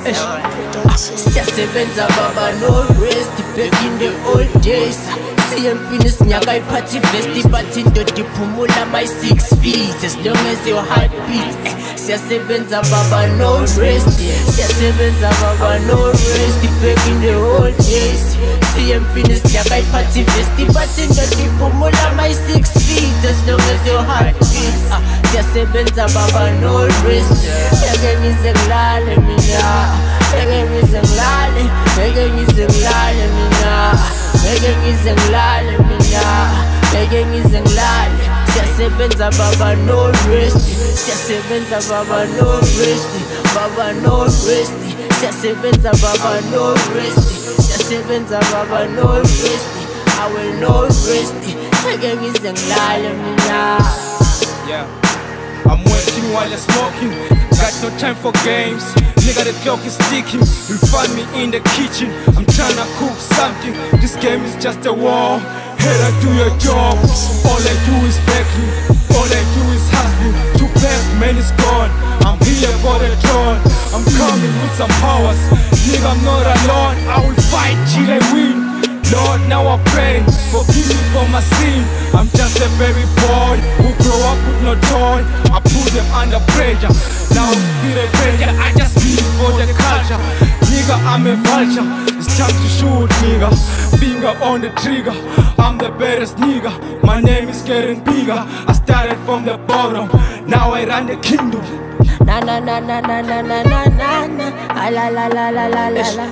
Siyasebenza baba no rest back in the old days. CMP nisinyaka iphathi vest but indoda iphumula my 6 feet as long as your heart beats. Siyasebenza baba no rest. Siyasebenza baba no rest back in the old days. CMP nisinyaka iphathi vest but indoda iphumula my 6 feet as long as your heart beats. Siyasebenza baba no rest. Ngeke ngize ngilale mina, ngeke ngize ngilale, ngeke ngize ngilale mina, ngeke ngize ngilale mina, ngeke ngize ngilale. Siyasebenza baba no rest. Siyasebenza baba no rest. Baba no rest. Siyasebenza baba no rest. Siyasebenza baba no rest. I will no rest. Ngeke ngize ngilale mina. Yeah, I'm working while you're smoking. Got no time for games. Nigga, the clock is ticking. You'll find me in the kitchen. I'm trying to cook something. This game is just a war. Here I do your job. All I do is begging. All I do is hustling. To beg, man is gone. I'm here for the throne. I'm coming with some powers. Nigga, I'm not alone. I will fight till I win. Lord, now I pray, forgive me for my sin. I'm just a baby boy who grew up with no toy. I put them under pressure. Now I'm feel a pressure. I just live for the culture. Nigga, I'm a vulture. It's time to shoot, nigga. Finger on the trigger. I'm the baddest nigga. My name is getting bigger. I started from the bottom. Now I run the kingdom. Na na na na na na na na na na. La la la la la la la.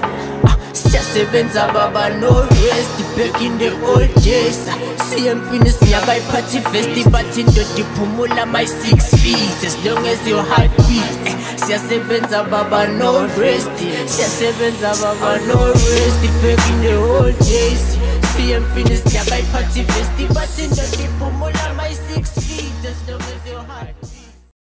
Siyasebenza baba no rest back in the old days. CMP nisinyaka iphathi vest but indoda iphumula my 6 feet as long as your heart beats. Siyasebenza baba no rest. Siyasebenza baba no rest back in the old days. CMP nisinyaka iphathi vest but indoda iphumula